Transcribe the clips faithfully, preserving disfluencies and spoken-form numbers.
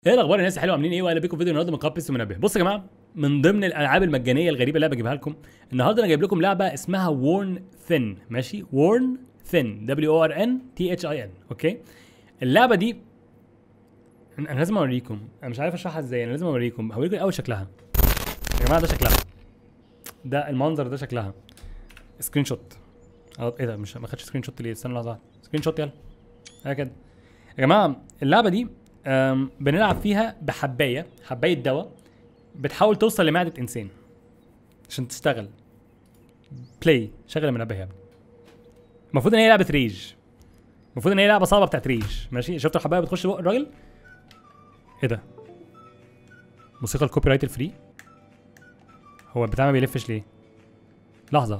ايه الاخبار الناس الحلوه عاملين ايه؟ واهلا بيكم في فيديو النهارده من قناه بيس ومنبه. بصوا يا جماعه، من ضمن الالعاب المجانيه الغريبه اللي انا بجيبها لكم النهارده انا جايب لكم لعبه اسمها وورن ثين. ماشي، وورن ثين دبليو او ار ان تي اتش اي ان. اوكي، اللعبه دي انا لازم اوريكم، انا مش عارف اشرحها ازاي، انا لازم اوريكم. هوريكم اول شكلها يا جماعه، ده شكلها، ده المنظر، ده شكلها سكرين شوت. اه ايه ده؟ مش ما خدش سكرين شوت ليه؟ استنى لحظه واحده، سكرين شوت يلا. هي كده يا جماعه. اللعبه دي بنلعب فيها بحبايه، حبايه دواء بتحاول توصل لمعده انسان عشان تشتغل. بلاي، شغل المنبه يا ابني. المفروض ان هي لعبه ريج، المفروض ان هي لعبه صعبه بتاعت ريج. ماشي، شفت الحبايه بتخش بق الراجل؟ ايه ده؟ موسيقى الكوبي رايت الفري. هو البتاع ما بيلفش ليه؟ لحظه،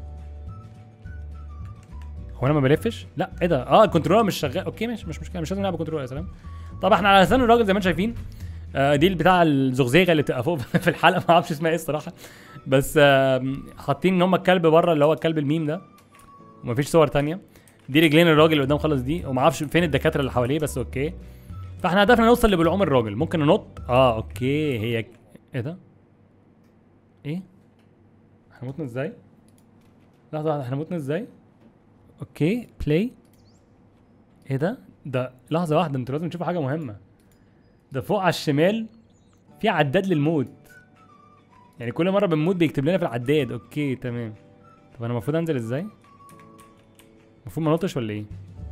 هو انا ما بلفش؟ لا ايه ده؟ اه الكنترولر مش شغال. اوكي ماشي، مش مشكله، مش لازم نلعب كنترولر. يا سلام. طب احنا على لسان الراجل زي ما انتم شايفين. آه دي بتاع الزغزيغه اللي بتبقى فوق في الحلقه، ما اعرفش اسمها ايه الصراحه، بس آه حاطين ان هم الكلب بره اللي هو الكلب الميم ده، ومفيش صور تانية. دي رجلين الراجل اللي قدام خالص دي، وما اعرفش فين الدكاتره اللي حواليه، بس اوكي. فاحنا هدفنا نوصل لبلعوم الراجل. ممكن ننط. اه اوكي، هي ايه ده؟ ايه؟ احنا متنا ازاي؟ لحظه واحده، احنا متنا ازاي؟ اوكي بلاي. ايه ده؟ ده لحظه واحده، انتوا لازم تشوفوا حاجه مهمه. ده فوق على الشمال في عداد للموت، يعني كل مره بنموت بيكتب لنا في العداد. اوكي تمام. طب انا المفروض انزل ازاي؟ المفروض ما انطش ولا ايه؟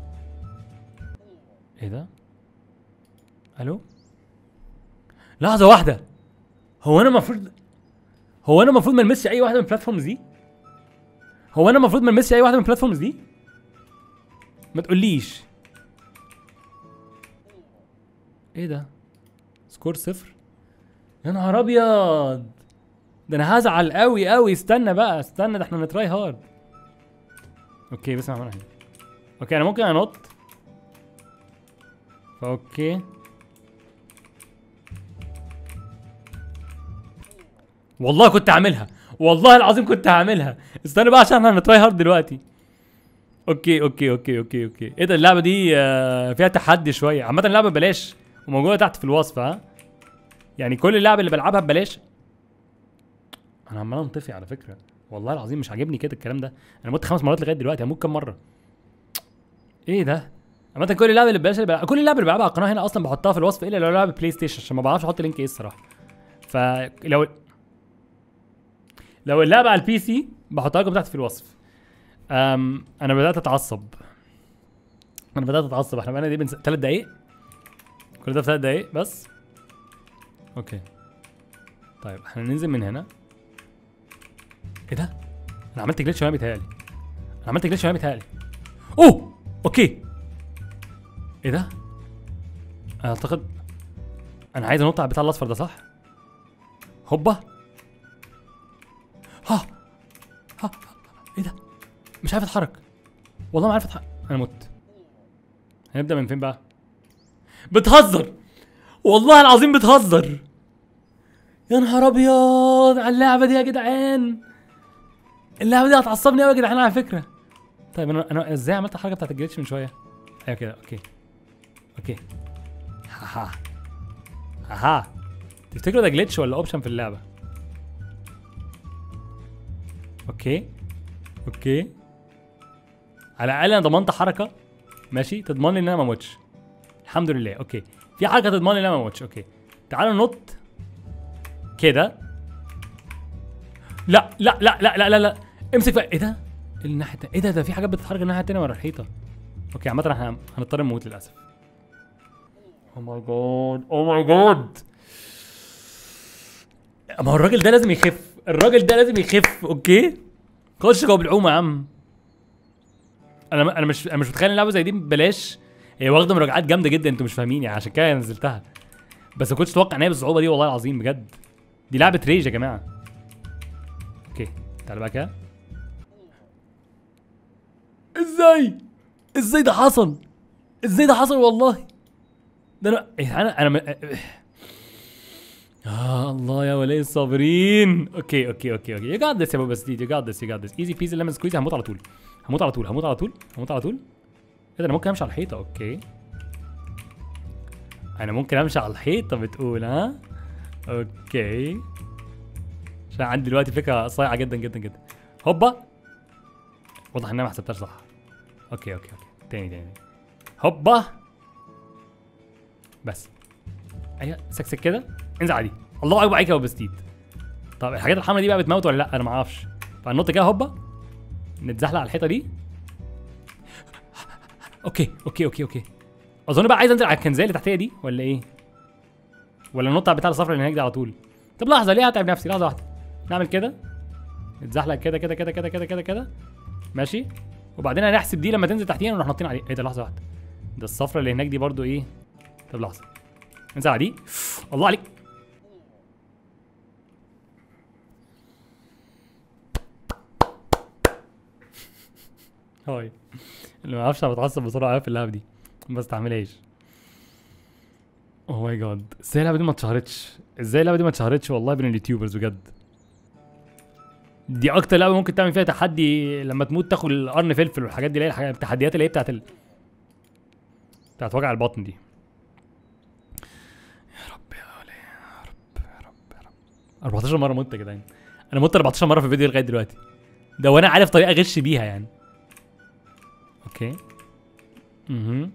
ايه ده؟ الو؟ لحظه واحده، هو انا المفروض هو انا المفروض ما المسش اي واحده من البلاتفورمز دي؟ هو انا المفروض ما المسش اي واحده من البلاتفورمز دي؟ ما تقوليش. ايه ده؟ سكور صفر؟ يا نهار ابيض، ده انا هزعل قوي قوي. استنى بقى، استنى، ده احنا نتراي هارد. اوكي بس انا هنا. اوكي انا ممكن انط. اوكي والله كنت هعملها، والله العظيم كنت هعملها. استنى بقى عشان احنا هنتراي هارد دلوقتي. اوكي اوكي اوكي اوكي اوكي ايه ده؟ اللعبه دي فيها تحدي شويه. عامه اللعبه ببلاش وموجوده تحت في الوصف. ها يعني كل اللعب اللي بلعبها ببلاش. انا عمال انطفي على فكره، والله العظيم مش عاجبني كده الكلام ده. انا مت خمس مرات لغايه دلوقتي، هموت كام مره؟ ايه ده؟ عامة كل اللعب اللي ببلاش اللي بلعب... كل اللعب اللي بلعبها على القناه هنا اصلا بحطها في الوصف، الا لو لعب بلاي ستيشن عشان ما بعرفش احط لينك ايه الصراحه. فلو لو اللعبه على البي سي بحطها لكم تحت في الوصف. أم... انا بدات اتعصب، انا بدات اتعصب. احنا بقينا دي بنس... ثلاث دقايق، كل ده في ثلاث دقايق بس. اوكي طيب احنا ننزل من هنا. ايه ده؟ انا عملت جليتش وهي بيتهيألي، انا عملت جليتش وهي بيتهيألي. اوه اوكي. ايه ده؟ انا اعتقد انا عايز انط على البتاع الاصفر ده، صح؟ هوبا. ها ها ايه ده؟ مش عارف اتحرك، والله ما عارف اتحرك. انا مت. هنبدأ من فين بقى؟ بتهزر، والله العظيم بتهزر. يا نهار ابيض على اللعبه دي يا جدعان، اللعبه دي هتعصبني قوي يا جدعان على فكره. طيب انا انا ازاي عملت الحركه بتاعت الجليتش من شويه؟ ايوه كده. اوكي اوكي. هاها هاها. تفتكروا ده جليتش ولا اوبشن في اللعبه؟ اوكي اوكي، على الاقل انا ضمنت حركه ماشي تضمن لي ان انا ما اموتش. الحمد لله. اوكي في حركه تضمن لي ان انا ما اموتش. اوكي تعالوا ننط كده. لا لا لا لا لا لا لا، امسك بقى. ايه ده؟ الناحيه ايه ده؟ ده في حاجات بتتحرك الناحيه التانيه ورا الحيطه. اوكي عامه احنا هنضطر نموت للاسف. او ماي جاد، او ماي جاد. ما هو الراجل ده لازم يخف، الراجل ده لازم يخف. اوكي خش جوه بالعومه يا عم. انا انا مش انا مش متخيل اللعبه زي دي ببلاش. هي واخده مراجعات جامده جدا، انتوا مش فاهمين يعني، عشان كده نزلتها. بس ما كنتش اتوقع ان هي بالصعوبه دي، والله العظيم بجد. دي لعبه ريج يا جماعه. اوكي تعالى بقى كده. ازاي؟ ازاي ده حصل؟ ازاي ده حصل والله؟ ده انا إيه انا انا م... آه الله يا ولي الصابرين. اوكي اوكي اوكي اوكي يو جات ذس يا ابو بسديد، يو جات ذس يو جات ذس ايزي بيزي ليمون سكويز. هموت على طول، هموت على طول، هموت على طول، هموت على طول. ايه ده؟ انا ممكن امشي على الحيطه. اوكي انا ممكن امشي على الحيطه بتقول ها؟ اوكي عشان عندي دلوقتي فكره صايعه جدا جدا جدا. هوبا، واضح ان انا ما حسبتهاش صح. اوكي اوكي اوكي تاني تاني. هوبا بس. ايوه سكسك كده، انزل عادي. الله اكبر عليك يا ابو بستيد. طب الحاجات الحمراء دي بقى بتموت ولا لا؟ انا ما اعرفش. فهننط كده هوبا، نتزحلق على الحيطه دي. اوكي اوكي اوكي اوكي. اظن بقى عايز انزل على الكنزايه اللي تحتيه دي ولا ايه؟ ولا ننط على البتاع الصفرا اللي هناك دي على طول؟ طب لحظه، ليه هتعب نفسي؟ لحظه واحده. نعمل كده، نتزحلق كده كده كده كده كده كده كده ماشي. وبعدين هنحسب دي لما تنزل تحتينا ونروح ناطين عليه. ايه ده؟ لحظه واحده، ده الصفرا اللي هناك دي برضو ايه؟ طب لحظه، انزل على دي. الله عليك. هاي اللي ما يعرفش انا بتعصب بسرعه قوي في اللعبه دي، ما بستحملهاش. اوه ماي جاد، ازاي اللعبه دي ما اتشهرتش؟ ازاي اللعبه دي ما اتشهرتش والله بين اليوتيوبرز بجد؟ دي اكتر لعبه ممكن تعمل فيها تحدي، لما تموت تاخد القرن فلفل والحاجات دي، اللي هي الحاجات التحديات اللي هي بتاعت ال... بتاعت وجع البطن دي. يا رب يا ولي، يا رب يا رب يا رب. أربعتاشر مره مت يا جدعان. انا مت أربعتاشر مره في الفيديو لغايه دلوقتي ده، وانا عارف طريقه اغش بيها يعني. اوكي اها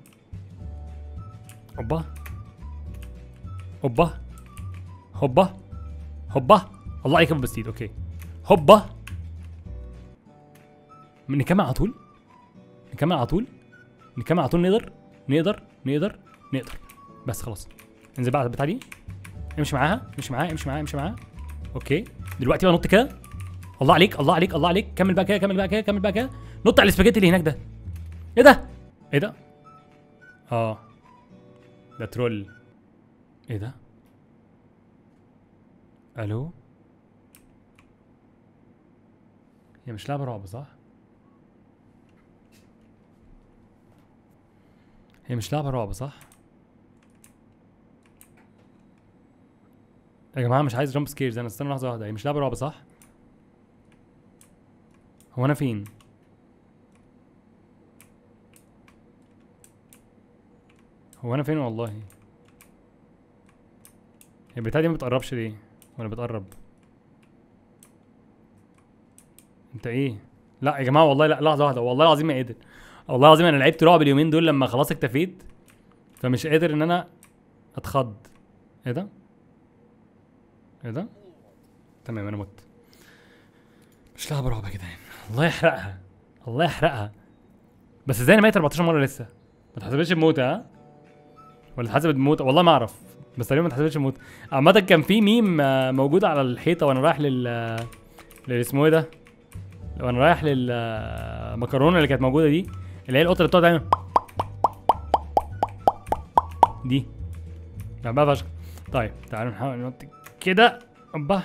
اوبا هوبا هوبا هوبا. الله عليك يا ابو بستيد. اوكي هوبا، نكمل على طول، نكمل على طول، نكمل على طول. نقدر نقدر نقدر نقدر بس خلاص. انزل بقى على البتاعه دي، امشي معاها امشي معاها امشي معاها امشي معاها. اوكي دلوقتي بقى نط كده. الله عليك الله عليك الله عليك. كمل بقى كده كمل بقى كده كمل بقى كده. نط على الاسباجيتي اللي هناك ده. ايه ده؟ ايه ده؟ اه ده ترول. ايه ده؟ الو؟ هي مش لعبة رعب صح؟ هي مش لعبة رعب صح؟ يا جماعة مش عايز جامب سكيرز انا، استنى لحظة واحدة. هي مش لعبة رعب صح؟ هو انا فين؟ هو انا فين والله؟ هي البتاعة دي ما بتقربش ليه؟ ولا بتقرب؟ انت ايه؟ لا يا جماعه والله لا، لحظه واحده والله العظيم ما قادر. والله العظيم انا لعبت رعب اليومين دول لما خلاص اكتفيت، فمش قادر ان انا اتخض. ايه ده؟ ايه ده؟ تمام انا مت. مش لعبه رعب يا جدعان، الله يحرقها الله يحرقها. بس ازاي انا ميت أربعتاشر مره لسه؟ ما تحسبش بموتة ها؟ ولا اتحسبت بموتة؟ والله ما اعرف، بس تقريبا ما اتحسبتش بموتة. عامة كان في ميم موجود على الحيطة وانا رايح لل لل اسمه ايه ده؟ وانا رايح للمكرونه اللي كانت موجوده دي، اللي هي القطه اللي بتقعد تعمل دي. بحبها فشخ. طيب تعالوا نحاول ننط كده. اوبا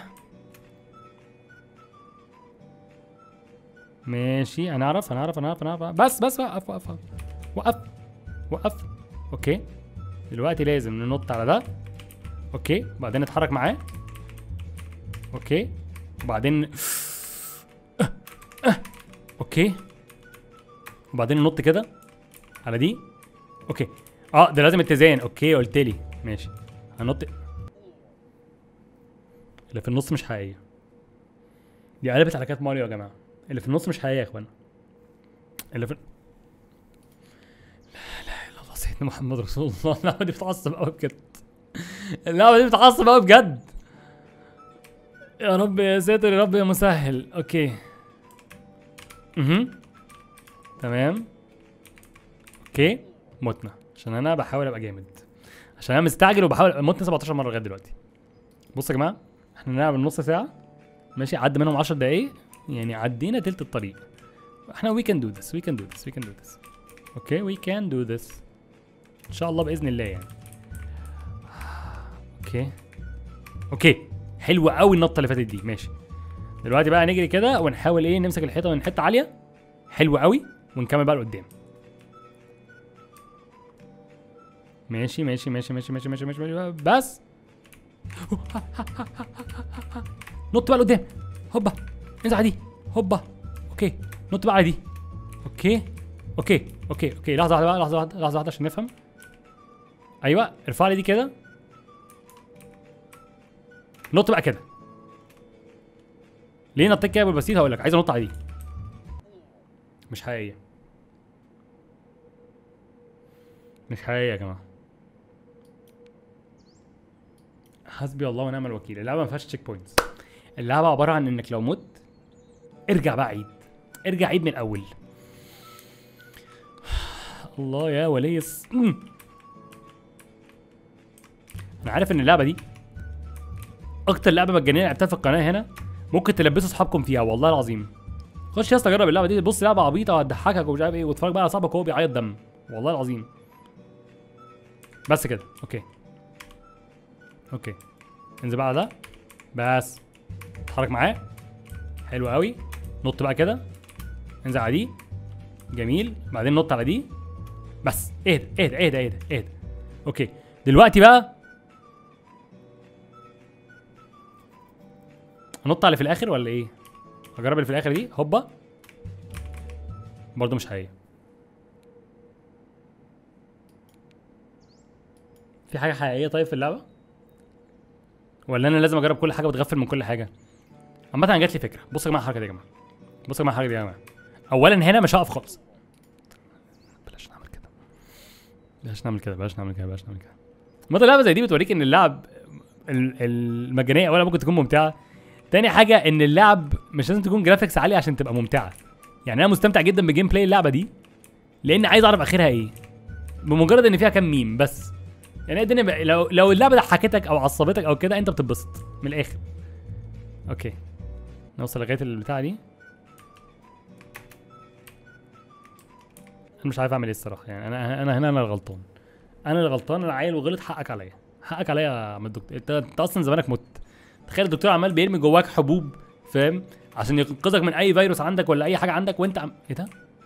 ماشي. هنعرف هنعرف هنعرف هنعرف. بس بس وقف وقف وقف وقف. اوكي دلوقتي لازم ننط على ده. اوكي وبعدين نتحرك معاه. اوكي وبعدين اوكي وبعدين ننط كده على دي. اوكي اه ده لازم اتزان. اوكي قلت لي ماشي. هنط. اللي في النص مش حقيقيه، دي قلبت على كات ماريو يا جماعه. اللي في النص مش حقيقيه يا اخوانا. اللي في لا اله الا الله سيدنا محمد رسول الله. اللعبه دي بتعصب قوي بجد. اللعبه دي بتعصب قوي بجد. يا رب يا ساتر يا رب يا مسهل. اوكي اها تمام. اوكي متنا عشان انا بحاول ابقى جامد، عشان انا مستعجل وبحاول. متنا سبعتاشر مره لغايه دلوقتي. بصوا يا جماعه احنا نلعب نص ساعه ماشي، عدى منهم عشر دقايق يعني، عدينا تلت الطريق. احنا وي كان دو ذس وي كان دو ذس وي كان دو ذس. اوكي وي كان دو ذس ان شاء الله باذن الله يعني. اوكي اوكي حلوه قوي النطه اللي فاتت دي. ماشي دلوقتي بقى نجري كده ونحاول ايه نمسك الحيطه من حته عاليه. حلوه قوي ونكمل بقى لقدام. ماشي ماشي ماشي ماشي ماشي ماشي ماشي, ماشي. بس نط بقى لقدام. هوبا انزل على دي. هوبا اوكي نط بقى على دي. اوكي اوكي اوكي اوكي لحظه واحده بقى لحظه واحده لحظه واحده عشان نفهم. ايوه ارفع لي دي كده. نط بقى كده. ليه نطيت كده بالبسيط؟ هقول لك، عايز انط على دي. مش حقيقيه. مش حقيقيه يا جماعه. حسبي الله ونعم الوكيل. اللعبه ما فيهاش تشيك بوينتس. اللعبه عباره عن انك لو مت ارجع بقى عيد. ارجع عيد من الاول. الله يا ولي الص... انا عارف ان اللعبه دي اكتر لعبه مجانيه لعبتها في القناه هنا. ممكن تلبسوا اصحابكم فيها والله العظيم. خش يا اسطى جرب اللعبه دي. بص لعبه عبيطه وهتضحكك ومش عارف ايه، واتفرج بقى على صاحبك وهو بيعيط دم والله العظيم. بس كده. اوكي اوكي انزل بقى على ده. بس اتحرك معاه. حلو قوي. نط بقى كده. انزل على دي. جميل. بعدين نط على دي. بس اهدى اهدى اهدى اهدى اهدى. اوكي دلوقتي بقى هنط على اللي في الاخر ولا ايه؟ هجرب اللي في الاخر دي. هوبا. برضه مش حقيقي. في حاجه حقيقيه طيب في اللعبه؟ ولا انا لازم اجرب كل حاجه واتغفل من كل حاجه؟ عامه انا جات لي فكره. بصوا يا جماعه الحركه دي يا جماعه. بصوا يا جماعه الحركه دي يا جماعه. اولا هنا مش هقف خالص. بلاش نعمل كده. بلاش نعمل كده بلاش نعمل كده بلاش نعمل كده. عامه اللعبه زي دي بتوريك ان اللعب المجانيه اولا ممكن تكون ممتعه. تاني حاجه ان اللعب مش لازم تكون جرافيكس عاليه عشان تبقى ممتعه. يعني انا مستمتع جدا بجيم بلاي اللعبه دي لان عايز اعرف اخرها ايه. بمجرد ان فيها كام ميم بس. يعني الدنيا لو لو اللعبه ضحكتك او عصبتك او كده انت بتتبسط من الاخر. اوكي نوصل لغايه البتاعه دي. انا مش عارف اعمل ايه الصراحه. يعني انا انا هنا انا الغلطان. انا اللي غلطان. انا عيل وغلط. حقك عليا. حقك عليا يا عم الدكتور. انت انت اصلا زمانك مت. تخيل الدكتور عمال بيرمي جواك حبوب فاهم عشان ينقذك من اي فيروس عندك ولا اي حاجه عندك وانت عم ايه ده؟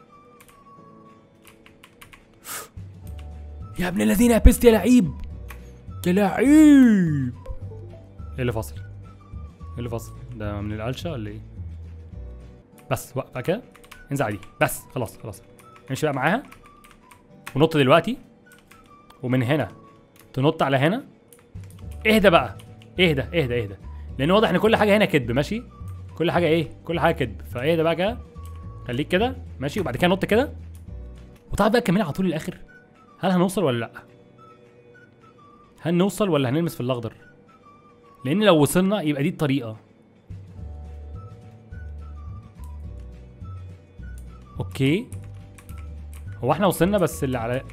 يا ابن الذين يا بيست يا لعيب يا لعيب. ايه اللي فاصل؟ ايه اللي فاصل؟ ده من القلشه ولا ايه؟ بس وقف بقى كده. انزل على دي. بس خلاص خلاص. امشي بقى معاها ونط دلوقتي. ومن هنا تنط على هنا. اهدى بقى. اهدى اهدى اهدى لان واضح ان كل حاجه هنا كدب. ماشي كل حاجه ايه؟ كل حاجه كدب. فاهدى بقى كده. خليك كده ماشي. وبعد كده نط كده وتعال بقى كملها على طول للاخر. هل هنوصل ولا لا؟ هل نوصل ولا هنلمس في الاخضر؟ لان لو وصلنا يبقى دي الطريقه. اوكي هو احنا وصلنا بس اللي على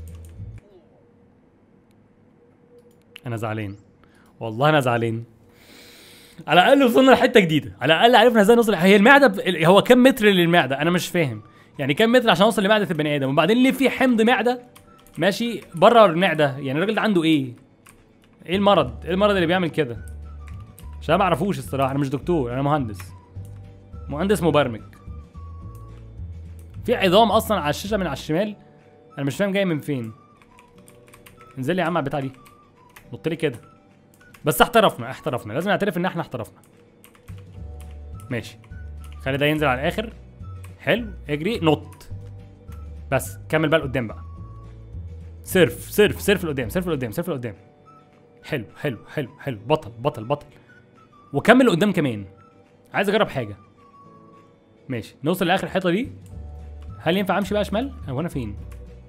انا زعلان والله. انا زعلان. على الاقل وصلنا لحته جديده. على الاقل عرفنا ازاي نوصل. هي المعده ب... هو كم متر للمعده؟ انا مش فاهم. يعني كم متر عشان اوصل لمعده البني ادم؟ وبعدين ليه في حمض معده ماشي بره المعده؟ يعني الراجل ده عنده ايه؟ ايه المرض؟ ايه المرض اللي بيعمل كده؟ عشان ما اعرفوش الصراحه. انا مش دكتور. انا مهندس. مهندس مبرمج. في عظام اصلا على الشاشه من على الشمال. انا مش فاهم جاي من فين. انزل لي يا عم على البتاع دي. نط لي كده. بس احترفنا احترفنا. لازم نعترف ان احنا احترفنا. ماشي خلي ده ينزل على الاخر. حلو. اجري نط. بس كمل بقى لقدام بقى. سيرف سيرف سيرف لقدام سيرف لقدام سيرف لقدام. حلو حلو حلو حلو. بطل بطل بطل. وكمل لقدام كمان. عايز اجرب حاجه. ماشي نوصل لاخر الحيطه دي. هل ينفع امشي بقى شمال؟ هو انا فين؟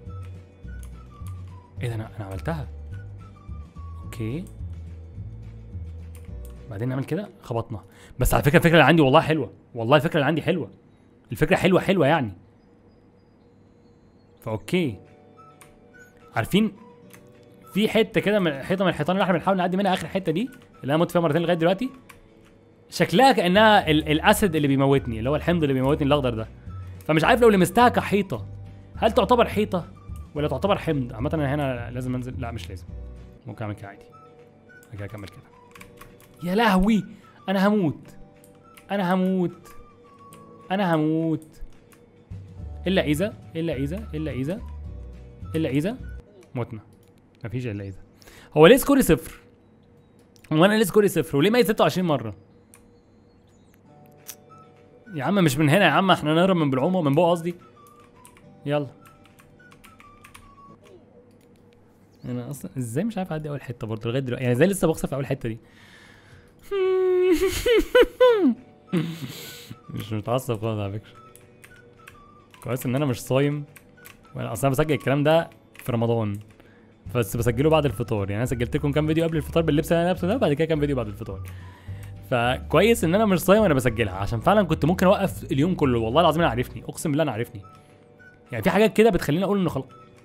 ايه ده؟ انا انا عملتها. اوكي بعدين نعمل كده. خبطنا. بس على فكره الفكره اللي عندي والله حلوه. والله الفكره اللي عندي حلوه. الفكره حلوه حلوه يعني. فاوكي عارفين في حته كده من حيطه من الحيطان اللي احنا بنحاول نعدي منها. اخر حته دي اللي انا مت فيها مرتين لغايه دلوقتي. شكلها كانها ال الاسد اللي بيموتني. اللي هو الحمض اللي بيموتني الاخضر ده. فمش عارف لو لمستها كحيطه هل تعتبر حيطه ولا تعتبر حمض. عامه انا هنا لازم انزل. لا مش لازم. ممكن اعمل كده عادي. كده اكمل كده. يا لهوي انا هموت. انا هموت. انا هموت. الا اذا الا اذا الا اذا الا اذا متنا. مفيش الا اذا. هو ليه سكوري صفر؟ هو انا ليه سكوري صفر؟ وليه ميت ستة وعشرين مره؟ يا عم مش من هنا يا عم. احنا نهرب من بالعومه من بقى قصدي. يلا انا اصلا ازاي مش عارف اعدي اول حته برضه لغايه دلوقتي، يعني ازاي لسه بخسر في اول حته دي. مش متعصب خالص على فكره. كويس ان انا مش صايم، وانا اصلا بسجل الكلام ده في رمضان، بس بسجله بعد الفطار. يعني انا سجلت لكم كام فيديو قبل الفطار باللبس اللي انا لابسه ده، بعد كده كام فيديو بعد الفطار. فكويس ان انا مش صايم وانا بسجلها، عشان فعلا كنت ممكن اوقف اليوم كله. والله العظيم انا عارفني، اقسم بالله انا عارفني. يعني في حاجات كده بتخليني اقول انه خلاص.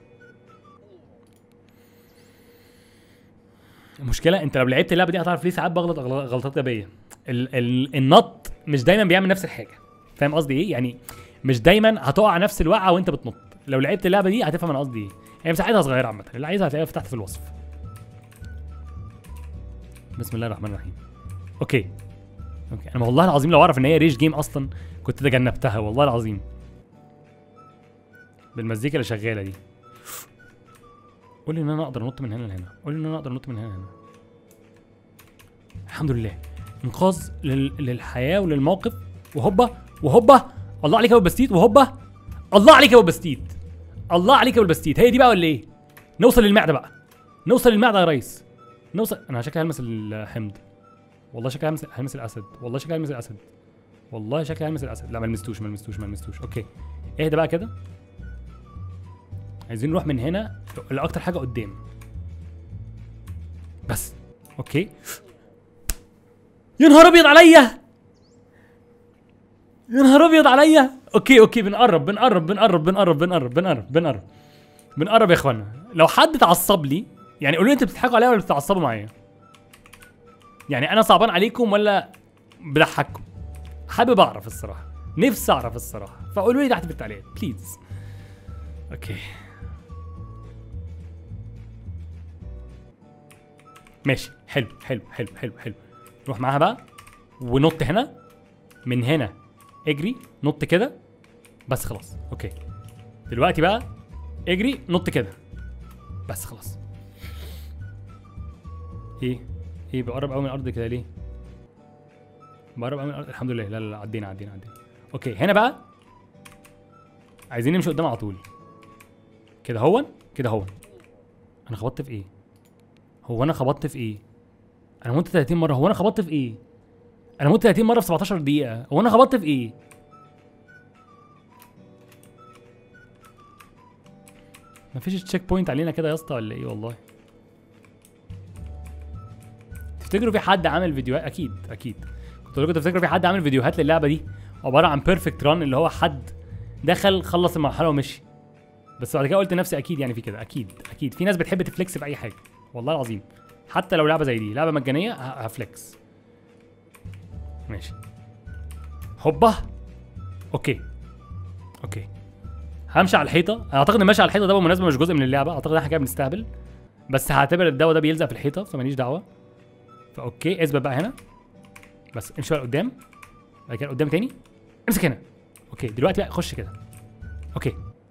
المشكله انت لو لعبت اللعبه دي هتعرف ليه ساعات بغلط غلطات غبيه. ال ال النط مش دايما بيعمل نفس الحاجه. فاهم قصدي ايه؟ يعني مش دايما هتقع نفس الوقعه وانت بتنط. لو لعبت اللعبه دي هتفهم انا قصدي ايه. هي مساحتها صغيره عامه، اللي عايزها هتلاقيها تحت في الوصف. بسم الله الرحمن الرحيم. اوكي اوكي انا والله العظيم لو اعرف ان هي ريش جيم اصلا كنت تجنبتها والله العظيم. بالمزيكا اللي شغاله دي. قول لي ان انا اقدر انط من هنا لهنا، قول لي ان انا اقدر انط من هنا لهنا. الحمد لله. انقاذ لل... للحياه وللموقف. وهوبا وهوبا. الله عليك يا ابو بستيت. وهوبا. الله عليك يا ابو بستيت. الله عليك يا ابو بستيت. هي دي بقى ولا ايه؟ نوصل للمعده بقى. نوصل للمعده يا ريس. نوصل. انا شكلي هلمس الحمض. والله شكلي هلمس هلمس الاسد. والله شكلي هلمس الاسد. والله شكلي هلمس الاسد. لا ما لمستوش ما لمستوش ما لمستوش. اوكي اهدى بقى كده. عايزين نروح من هنا لاكتر حاجه قدام. بس اوكي. يا نهار ابيض عليا. يا نهار ابيض عليا. اوكي اوكي بنقرب بنقرب بنقرب بنقرب بنقرب بنقرب بنقرب بنقرب يا اخوانا. لو حد اتعصب لي يعني قولوا لي انتوا بتضحكوا عليا ولا بتتعصبوا معايا؟ يعني انا صعبان عليكم ولا بضحككم؟ حابب اعرف الصراحه، نفسي اعرف الصراحه، فقولوا لي تحت في التعليقات بليز. اوكي ماشي. حلو حلو حلو حلو حلو. نروح معاها بقى ونط هنا. من هنا اجري نط كده. بس خلاص اوكي. دلوقتي بقى اجري نط كده. بس خلاص. ايه ايه بقرب قوي من الارض كده ليه؟ بقرب قوي من الارض. الحمد لله. لا لا لا عدينا عدينا عدينا. اوكي هنا بقى عايزين نمشي قدام على طول كده. هون كده هون. انا خبطت في ايه؟ هو انا خبطت في ايه؟ انا مت ثلاثين مره. هو انا خبطت في ايه؟ انا مت ثلاثين مره في سبعتاشر دقيقه. هو انا خبطت في ايه؟ مفيش تشيك بوينت علينا كده يا اسطى ولا ايه؟ والله تفتكروا في حد عامل فيديوهات؟ اكيد اكيد كنت لكم تفتكروا في حد عامل فيديوهات للعبه دي عباره عن بيرفكت ران، اللي هو حد دخل خلص المرحله ومشي. بس بعد كده قلت لنفسي اكيد يعني في كده، اكيد اكيد في ناس بتحب تفليكس في اي حاجه والله العظيم. حتى لو لعبه زي دي لعبه مجانيه هفليكس. ماشي هوبا. اوكي اوكي همشي على الحيطه. اعتقد ان ماشي على الحيطه ده بالمناسبه مش جزء من اللعبه، اعتقد احنا كده بنستهبل، بس هعتبر الدواء ده بيلزق في الحيطه فماليش دعوه. فاوكي اثبت بقى هنا. بس امشي بقى لقدام. بعد كده قدام تاني. امسك هنا. اوكي دلوقتي بقى خش كده. اوكي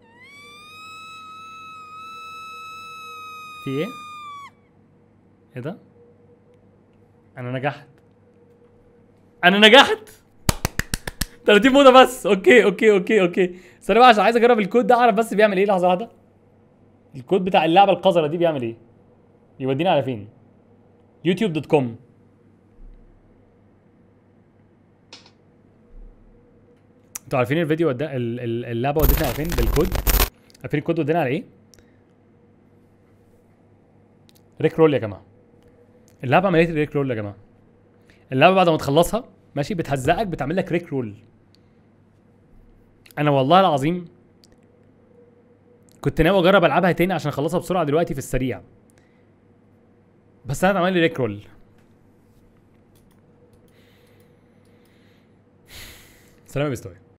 في ايه؟ ايه ده؟ انا نجحت. انا نجحت. ثلاثين موضه بس. اوكي اوكي اوكي اوكي استنى بقى عشان عايز اجرب الكود ده اعرف بس بيعمل ايه. لحظه واحده. الكود بتاع اللعبه القذره دي بيعمل ايه؟ يودينا على فين؟ يوتيوب دوت كوم. انتوا عارفين الفيديو ودا اللعبه ودتنا على فين بالكود؟ عارفين الكود ودينا على ايه؟ ريك رول يا جماعه. اللعبه عمليه ريك رول يا جماعه. اللعبه بعد ما تخلصها ماشي بتهزقك بتعمل لك ريك رول. انا والله العظيم كنت ناوي اجرب العبها تاني عشان اخلصها بسرعه دلوقتي في السريع، بس انا اتعمل لي ريك رول. سلام يا بيستوي.